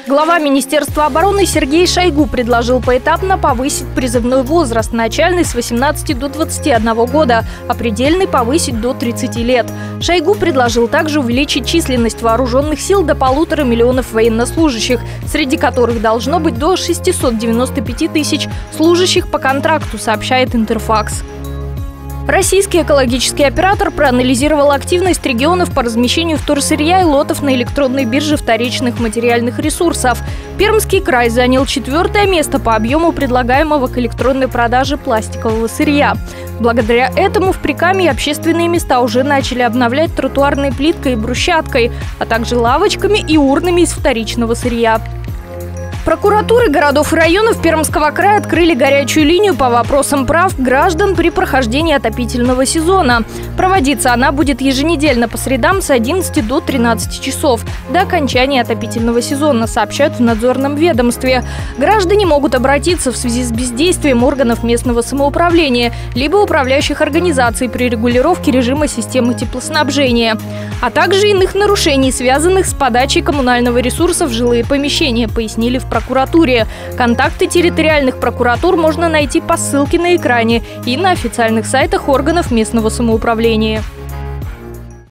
Глава Министерства обороны Сергей Шойгу предложил поэтапно повысить призывной возраст, начальный с 18 до 21 года, а предельный повысить до 30 лет. Шойгу предложил также увеличить численность вооруженных сил до 1,5 миллиона военнослужащих, среди которых должно быть до 695 тысяч служащих по контракту, сообщает Интерфакс. Российский экологический оператор проанализировал активность регионов по размещению вторсырья и лотов на электронной бирже вторичных материальных ресурсов. Пермский край занял 4-е место по объему предлагаемого к электронной продаже пластикового сырья. Благодаря этому в Прикамье общественные места уже начали обновлять тротуарной плиткой и брусчаткой, а также лавочками и урнами из вторичного сырья. Прокуратуры городов и районов Пермского края открыли горячую линию по вопросам прав граждан при прохождении отопительного сезона. Проводиться она будет еженедельно по средам с 11 до 13 часов до окончания отопительного сезона, сообщают в надзорном ведомстве. Граждане могут обратиться в связи с бездействием органов местного самоуправления либо управляющих организаций при регулировке режима системы теплоснабжения, а также иных нарушений, связанных с подачей коммунального ресурса в жилые помещения, пояснили в прокуратуре. Контакты территориальных прокуратур можно найти по ссылке на экране и на официальных сайтах органов местного самоуправления.